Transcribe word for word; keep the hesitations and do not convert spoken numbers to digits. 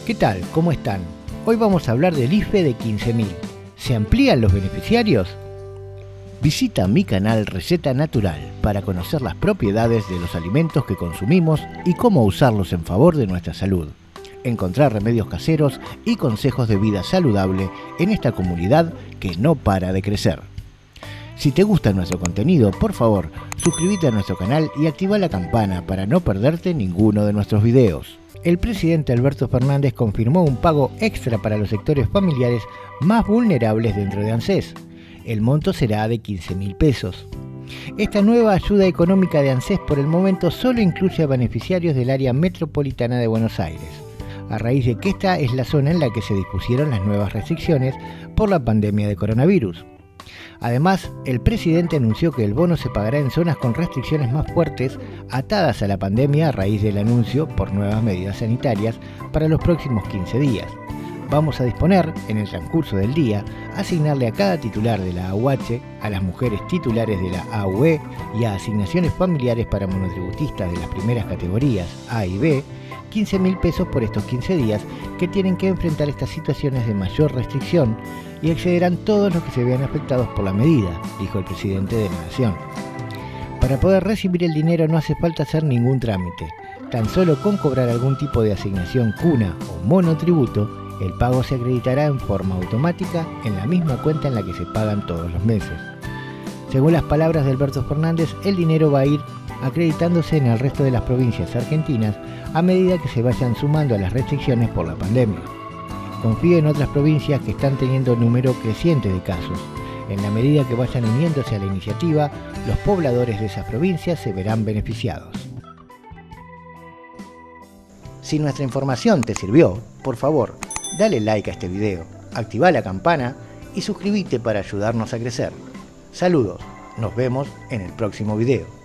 ¿Qué tal? ¿Cómo están? Hoy vamos a hablar del I F E de quince mil. ¿Se amplían los beneficiarios? Visita mi canal Receta Natural para conocer las propiedades de los alimentos que consumimos y cómo usarlos en favor de nuestra salud. Encontrar remedios caseros y consejos de vida saludable en esta comunidad que no para de crecer. Si te gusta nuestro contenido, por favor, suscríbete a nuestro canal y activa la campana para no perderte ninguno de nuestros videos. El presidente Alberto Fernández confirmó un pago extra para los sectores familiares más vulnerables dentro de ANSES. El monto será de quince mil pesos. Esta nueva ayuda económica de ANSES por el momento solo incluye a beneficiarios del área metropolitana de Buenos Aires, a raíz de que esta es la zona en la que se dispusieron las nuevas restricciones por la pandemia de coronavirus. Además, el presidente anunció que el bono se pagará en zonas con restricciones más fuertes atadas a la pandemia a raíz del anuncio por nuevas medidas sanitarias para los próximos quince días. Vamos a disponer, en el transcurso del día, asignarle a cada titular de la A U H, a las mujeres titulares de la A U E y a asignaciones familiares para monotributistas de las primeras categorías A y B, quince mil pesos por estos quince días que tienen que enfrentar estas situaciones de mayor restricción y excederán todos los que se vean afectados por la medida, dijo el presidente de la Nación. Para poder recibir el dinero no hace falta hacer ningún trámite. Tan solo con cobrar algún tipo de asignación cuna o monotributo, el pago se acreditará en forma automática en la misma cuenta en la que se pagan todos los meses. Según las palabras de Alberto Fernández, el dinero va a ir acreditándose en el resto de las provincias argentinas a medida que se vayan sumando a las restricciones por la pandemia. Confío en otras provincias que están teniendo número creciente de casos. En la medida que vayan uniéndose a la iniciativa, los pobladores de esas provincias se verán beneficiados. Si nuestra información te sirvió, por favor, dale like a este video, activa la campana y suscríbete para ayudarnos a crecer. Saludos, nos vemos en el próximo video.